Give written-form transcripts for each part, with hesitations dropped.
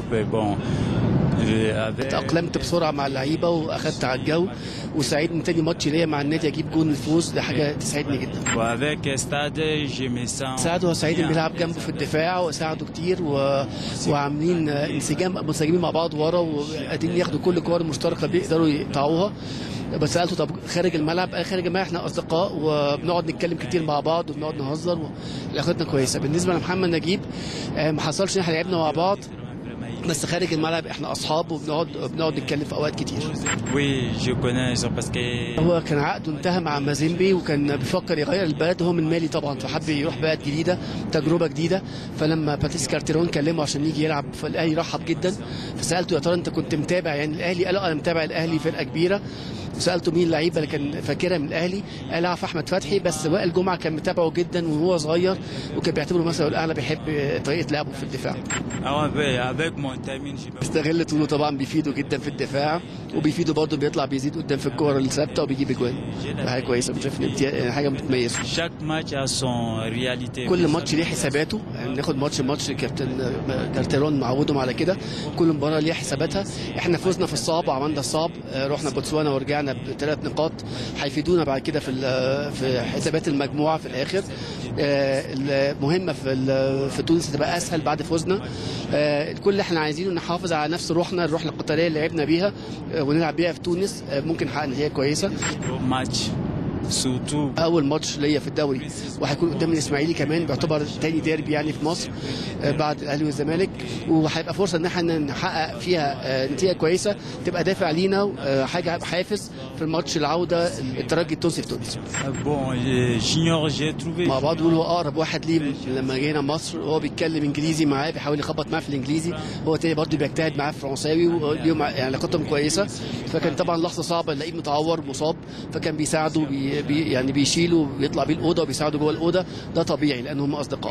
تأقلمت بسرعه مع اللعيبه واخدت على الجو، وسعيد ان تاني ماتش ليا مع النادي اجيب جون الفوز، ده حاجه تسعدني جدا. سعد هو سعيد بيلعب جنبه في الدفاع وساعده كتير وعاملين انسجام منسجمين مع بعض ورا وقادرين ياخدوا كل كور مشتركه بيقدروا يقطعوها. بس سالته طب خارج الملعب؟ قال خارج الملعب احنا اصدقاء وبنقعد نتكلم كتير مع بعض وبنقعد نهزر وعلاقتنا كويسه. بالنسبه لمحمد نجيب ما حصلش ان احنا لعبنا مع بعض، بس خارج الملعب احنا اصحاب وبنقعد نتكلم في اوقات كتير. هو كان عقده انتهى مع مازيمبي وكان بيفكر يغير البلد، هو من مالي طبعا فحب يروح بلد جديده تجربه جديده. فلما باتريس كارتيرون كلمه عشان يجي يلعب فالاهلي رحب جدا. فسالته يا ترى انت كنت متابع يعني الاهلي؟ قال انا متابع الاهلي، فرقه كبيره. وسالته مين اللعيبه اللي كان فاكرها من الاهلي؟ قال اعرف احمد فتحي، بس وائل جمعه كان متابعه جدا وهو صغير وكان بيعتبره مثلا الاعلى، بيحب طريقه لعبه في الدفاع. استغل طوله طبعا بيفيده جدا في الدفاع وبيفيده برضه، بيطلع بيزيد قدام في الكور الثابته وبيجيب اجوان. حاجه كويسه، شايف حاجه متميزه. كل ماتش ليه حساباته، يعني ناخد ماتش كابتن كارتيرون معودهم على كده، كل مباراه ليها حساباتها. احنا فزنا في الصعب وعملنا الصعب، رحنا بوتسوانا ورجعنا ب3 نقاط هيفيدونا بعد كده في حسابات المجموعه في الاخر. المهمه في تونس تبقى اسهل بعد فوزنا. كل اللي احنا عايزينه نحافظ على نفس الروح القتاليه اللي لعبنا بيها ونلعب بيها في تونس، ممكن نحقق نتيجه كويسه. اول ماتش ليا في الدوري وهيكون قدام الاسماعيلي كمان، بيعتبر تاني ديربي يعني في مصر بعد الاهلي والزمالك، وهيبقى فرصه ان احنا نحقق فيها نتيجه كويسه تبقى دافع لينا، حاجه حافز في الماتش العوده الترجي التونسي في تونس. مع بعض بيقولوا هو اقرب واحد ليه لما جينا مصر، هو بيتكلم انجليزي معاه، بيحاول يخبط معاه في الانجليزي، هو تاني برضه بيجتهد معاه في فرنساوي وليهم يعني علاقتهم كويسه. فكان طبعا لحظه صعبه، نلاقيه متعور مصاب، فكان بيساعده يعني بيشيله ويطلع بيه الاوضه وبيساعده جوه الاوضه، ده طبيعي لان هم اصدقاء.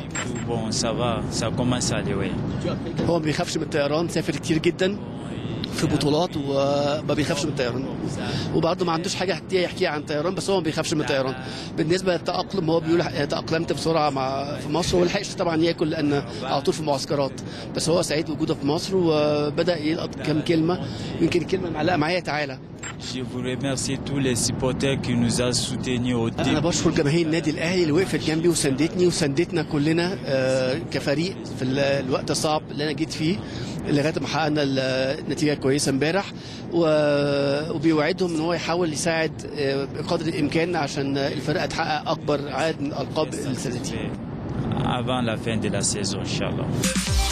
هو ما بيخافش من الطيران، سافر كتير جدا في بطولات وما بيخافش من الطيران، وبرضه ما عندوش حاجه يحكيها عن الطيران، بس هو ما بيخافش من الطيران. بالنسبه للتاقلم هو بيقول تاقلمت بسرعه في مصر، وما لحقش طبعا ياكل لان على طول في معسكرات، بس هو سعيد وجوده في مصر وبدا يلقط كام كلمه، يمكن الكلمه معلقه معايا تعالى. انا بشكر جماهير النادي الاهلي اللي وقفت جنبي وساندتني وساندتنا كلنا كفريق في الوقت الصعب اللي انا جيت فيه لغايه ما حققنا النتيجه كويسه امبارح، وبيوعدهم ان هو يحاول يساعد بقدر الامكان عشان الفرقه تحقق اكبر عدد من الالقاب السنه دي. Avant la fin de la saison, Inch'Allah.